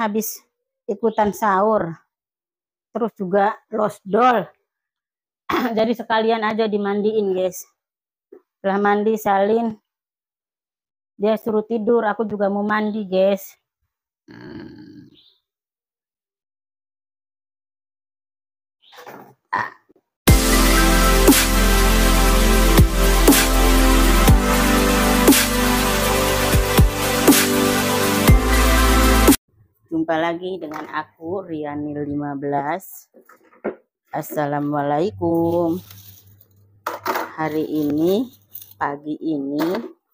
habis ikutan sahur, terus juga losdol. Jadi sekalian aja dimandiin guys. Setelah mandi salin, dia suruh tidur, aku juga mau mandi guys. Jumpa lagi dengan aku Rianil 15. Assalamualaikum. Hari ini, pagi ini,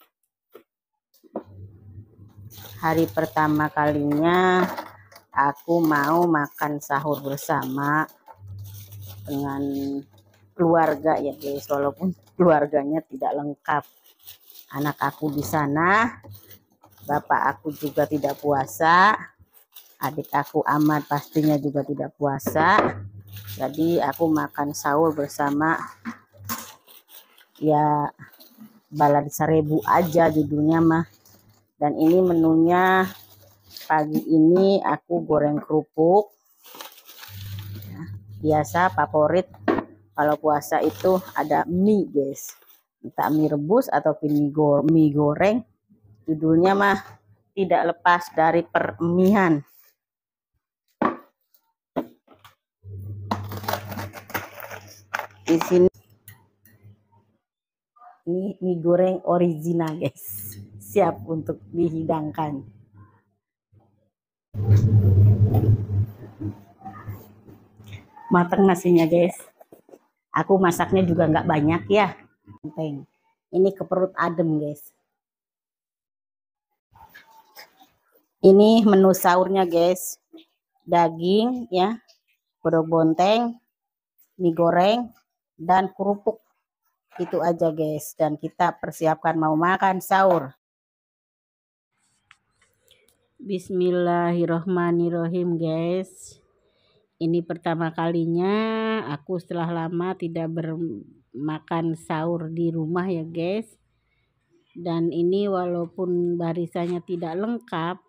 hari pertama kalinya aku mau makan sahur bersama dengan keluarga ya guys, walaupun keluarganya tidak lengkap. Anak aku di sana, bapak aku juga tidak puasa, adik aku Ahmad pastinya juga tidak puasa. Jadi aku makan sahur bersama, ya balad seribu aja judulnya mah. Dan ini menunya pagi ini aku goreng kerupuk. Biasa favorit kalau puasa itu ada mie guys, entah mie rebus ataupun mie goreng, judulnya mah tidak lepas dari permihan. Di sini ini mie goreng original guys, siap untuk dihidangkan. Matang nasinya guys. Aku masaknya juga nggak banyak ya. Ini ke perut adem guys. Ini menu sahurnya guys. Daging ya, kodok bonteng, mie goreng, dan kerupuk. Itu aja guys. Dan kita persiapkan mau makan sahur. Bismillahirrohmanirrohim guys. Ini pertama kalinya aku setelah lama tidak bermakan sahur di rumah ya guys. Dan ini walaupun barisannya tidak lengkap,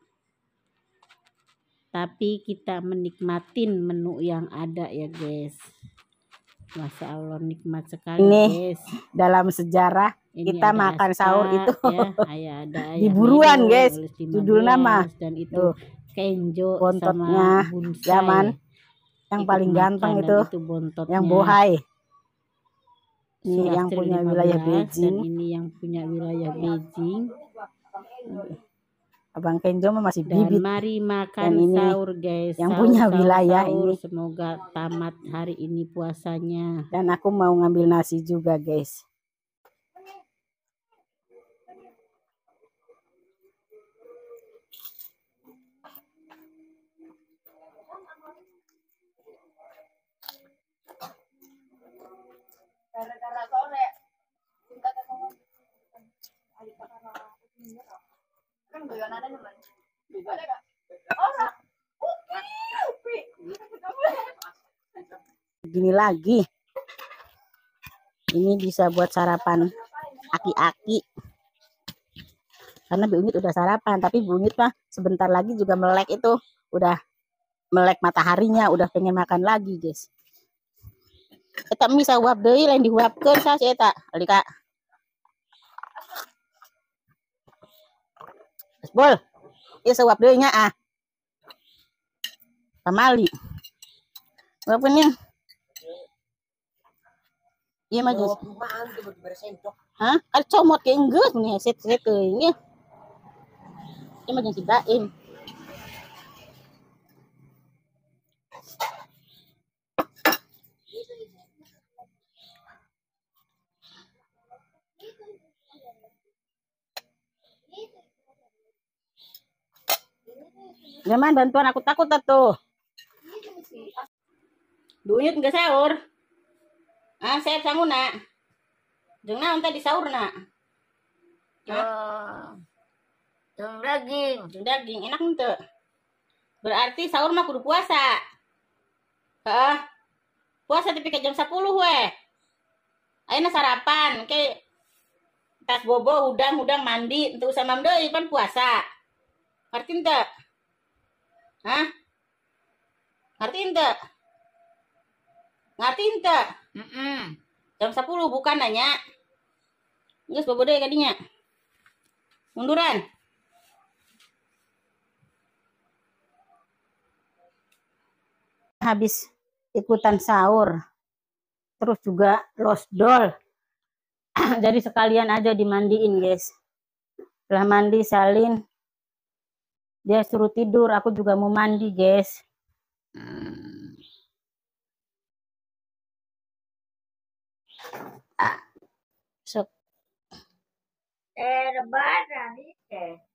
tapi kita menikmatin menu yang ada ya guys. Masya Allah, nikmat sekali ini guys. Dalam sejarah ini kita makan sahur itu ya, ada di buruan guys. Judul nama dan itu Kenjo bontotnya zaman yang paling ganteng itu yang bohai. Ini yang punya wilayah Beijing. Dan ini yang punya wilayah Beijing. Abang Kenjo masih bibit. Mari makan sahur guys. Yang punya wilayah sahur, ini. Semoga tamat hari ini puasanya. Dan aku mau ngambil nasi juga guys. Gini lagi, ini bisa buat sarapan aki-aki karena Bu Unyit udah sarapan, tapi Bu Unyit mah sebentar lagi juga melek, itu udah melek mataharinya, udah pengen makan lagi guys. Kita bisa uap deui lain diuapkeun sa eta alika. Bol, ieu sauap deui nya ah. Pamali. Uapkeun. Iya mah geus. Hah? Kan comot ke enggeus mun set-set teuing nya. Ieu mah geus sibain. Nyaman bantuan aku takut atuh. Bu Unyit enggak sahur. Ah, saya sanguna. Jeung naon teh di sahurna? Jeung daging. Jeung daging enak henteu? Berarti sahur mah kudu puasa. Heeh. Puasa tapi ke jam 10 we. Ayeuna sarapan ke tas bobo udang mandi, teu usah mam deui pan puasa. Ngerti henteu? Hah? Ngerti ente? Ngerti ente? Jam 10 bukan nanya. Geus babodeh kadinya. Munduran. Habis ikutan sahur. Terus juga losdol. Jadi sekalian aja dimandiin, guys. Setelah mandi salin, dia suruh tidur, aku juga mau mandi, guys. Rebahan nih.